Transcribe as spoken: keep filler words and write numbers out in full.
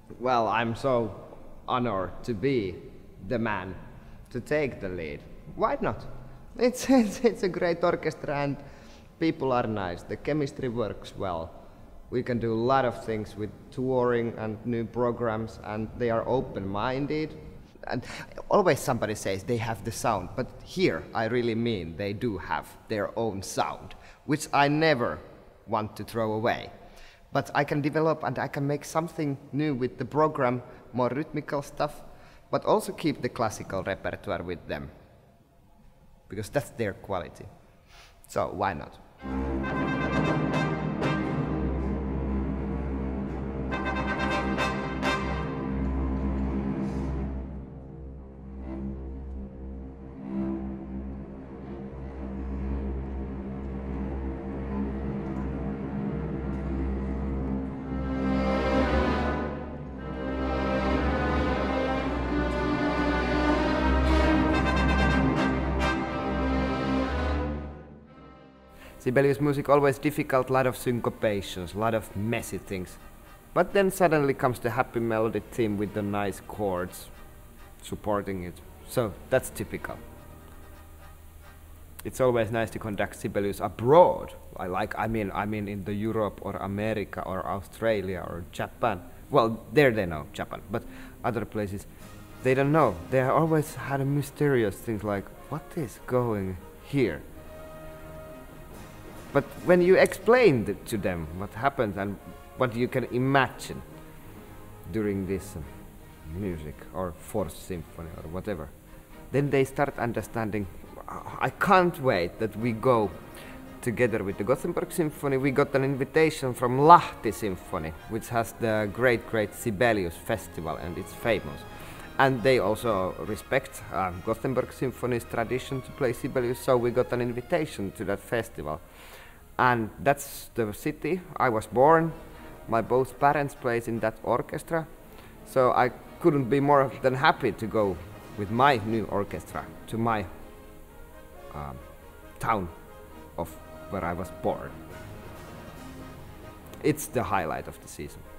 Well, I'm so honored to be the man to take the lead. Why not? It's, it's, it's a great orchestra and people are nice. The chemistry works well. We can do a lot of things with touring and new programs, and they are open-minded. And always somebody says they have the sound, but here I really mean they do have their own sound, which I never want to throw away. But I can develop and I can make something new with the program, more rhythmical stuff, but also keep the classical repertoire with them, because that's their quality. So why not? Sibelius music always difficult, lot of syncopations, lot of messy things. But then suddenly comes the happy melody theme with the nice chords supporting it. So that's typical. It's always nice to conduct Sibelius abroad. I like, I mean, I mean in the Europe or America or Australia or Japan. Well, there they know Japan, but other places they don't know. They always had a mysterious things like, what is going here? But when you explain to them what happens and what you can imagine during this uh, music or fourth symphony or whatever, then they start understanding, I can't wait that we go together with the Gothenburg Symphony. We got an invitation from Lahti Symphony, which has the great, great Sibelius festival, and it's famous. And they also respect uh, Gothenburg Symphony's tradition to play Sibelius, so we got an invitation to that festival. And that's the city I was born. My both parents played in that orchestra, so I couldn't be more than happy to go with my new orchestra to my um, town of where I was born. It's the highlight of the season.